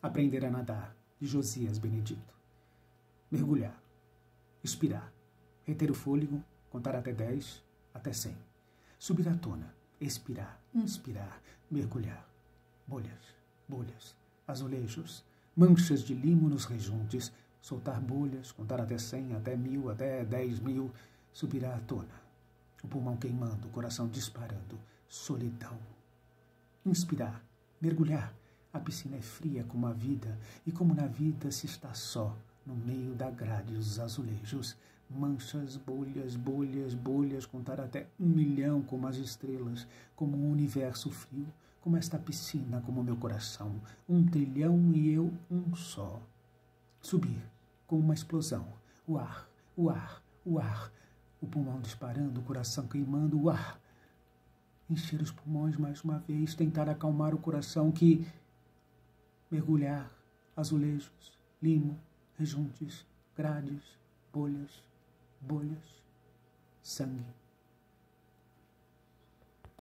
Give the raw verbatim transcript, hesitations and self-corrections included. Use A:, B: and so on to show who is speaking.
A: Aprender a nadar, de Josias Benedito. Mergulhar, expirar, reter o fôlego, contar até dez, até cem. Subir à tona, expirar, inspirar, mergulhar. Bolhas, bolhas, azulejos, manchas de limo nos rejuntes, soltar bolhas, contar até cem, até mil, até dez mil, subir à tona. O pulmão queimando, o coração disparando, solidão. Inspirar, mergulhar. A piscina é fria como a vida, e como na vida se está só, no meio da grade dos azulejos. Manchas, bolhas, bolhas, bolhas, contar até um milhão como as estrelas, como um universo frio, como esta piscina, como meu coração, um trilhão e eu um só. Subir, com uma explosão, o ar, o ar, o ar, o pulmão disparando, o coração queimando, o ar. Encher os pulmões mais uma vez, tentar acalmar o coração que... Mergulhar, azulejos, limo, rejuntes, grades, bolhas, bolhas, sangue.